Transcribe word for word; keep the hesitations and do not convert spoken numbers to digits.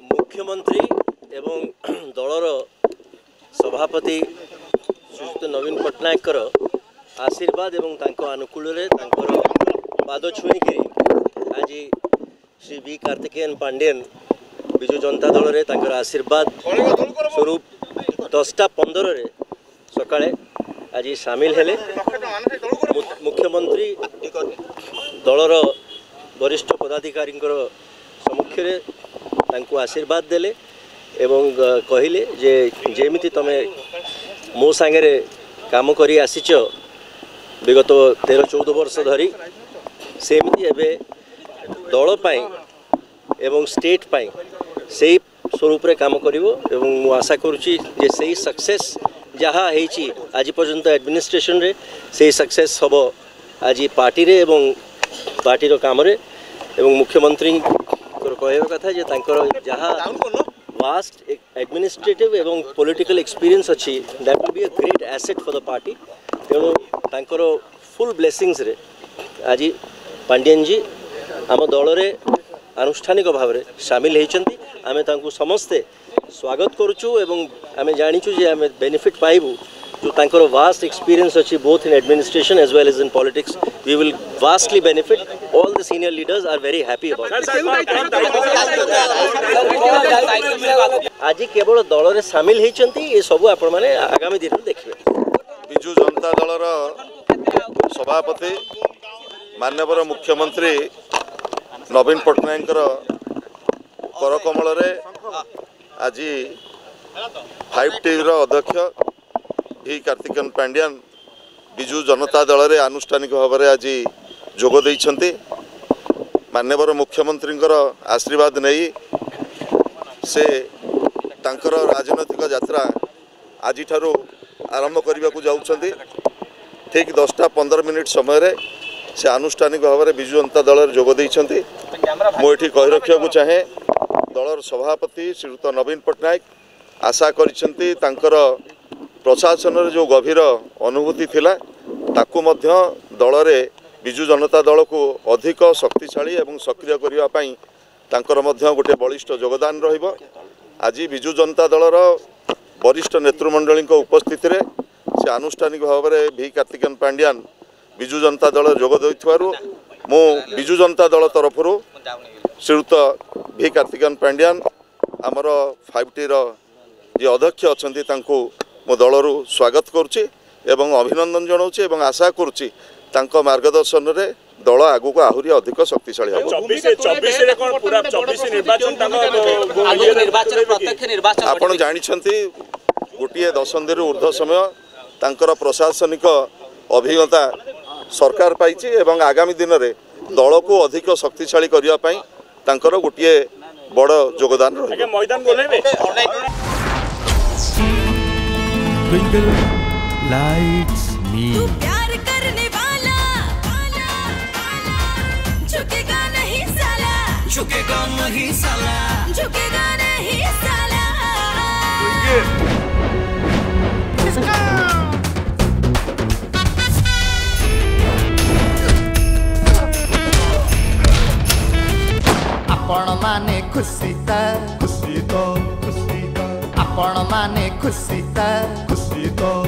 मुख्यमंत्री एवं दलर सभापति श्रीयुक्त नवीन पट्टनायक आशीर्वाद एवं तांको अनुकूल पाद छुईक आज श्री वी कार्तिकेयन पांडियन विजु जनता दल रे तांकर आशीर्वाद स्वरूप दसटा पंदर सकाळे आज सामिल हेले। मुख्यमंत्री दलर वरिष्ठ पदाधिकारी सम्मुखें तांको आशीर्वाद देले एवं कहले जे जेमिति तमे मो सांगे काम करी आसीच विगत तेरह चौदह वर्ष धरी सेमिति एबे दल पाई एवं स्टेट पाई से स्वरूप रे काम करिवो एवं मु आशा करुची जे सही सक्सेस जहाँ है आज पर्यंत एडमिनिस्ट्रेशन रे से सक्सेस हम आज पार्टी रे एवं पार्टी रो काम रे एवं मुख्यमंत्री कहवा कथा जे तांकर जहाँ वास्ट एडमिनिस्ट्रेटिव एवं पॉलिटिकल एक्सपीरियंस अच्छी that will be a great asset for the party. तेणु तांकर फुल ब्लेसिंग्स रे आज पांडियन जी आम दल रे आनुष्ठानिक भाव में सामिल होती आमे तांको समस्ते स्वागत करुचु एवं आमे जानिचु जे आमे बेनिफिट पाइबु जो तांकर वास्ट एक्सपीरियंस अच्छी both in administration as well as in politics we will vastly benefit all the senior leaders are very happy about. आज केवल दल रे सामिल होती ये सब आपण माने आगामी दिन में देखिए। विजु जनता दलर सभापति माननीय मुख्यमंत्री नवीन पट्टनायक करकमल आज फाइव टी अध्यक्ष भी कार्तिकेयन पांडियन विजु जनता दल रे आनुष्ठानिक भाव में आज जोग देइछन्ति। माननीय मुख्यमंत्री आशीर्वाद नहीं से तांकर राजनैतिक यात्रा आज ठारू आरंभ करने को जाउछन्ति। ठीक दसटा पंदर मिनिट समय से आनुष्ठानिक भाव में विजु जनता दल जोग देइछन्ति। मुझे कही रखा चाहे दलर सभापति श्रीयुक्त नवीन पट्टनायक आशा करिसेंति तांकर प्रशासन रे जो गभीर अनुभूति थिला ताकू मध्य दल रे विजु जनता दल को अधिक शक्तिशाली एवं सक्रिय करिवा पई तांकर मध्य गोटे बलिष्ठ योगदान रहिबो। आज विजु जनता दलर वरिष्ठ नेतृमंडली उपस्थिति रे से आनुष्ठानिक भाव में भी कार्तिकेयन पांडियन विजु जनता दल जोग देइथवारु मु विजु जनता दल तरफ श्रीयुक्त भी कार्तिकेयन पांडियन आमर फाइव टी जी अध्यक्ष अच्छी तांको मो दलरू स्वागत करुच्ची एवं अभिनंदन जनाऊँगी एवं आशा करुच्ची तांको मार्गदर्शन रे दल आगु को आहरी अधिक शक्तिशाली आपण जानिछंती गोटे दशंधि ऊर्ध्व समय तांकर प्रशासनिक अभिज्ञता सरकार पाइछि एवं आगामी दिन में दल को अधिक शक्तिशाली करिया पई तांकर गोटे बड़ योगदान रही। Twinkle lights me. तू प्यार करने वाला झुकेगा नहीं साला, झुकेगा नहीं साला, झुकेगा नहीं साला। आपण माने खुशी खुशी तो खुशी तो आपण माने खुशी खुशी तो